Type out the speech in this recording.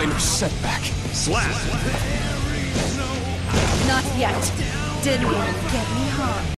minor setback. Slap! Not yet. Didn't even get me hard.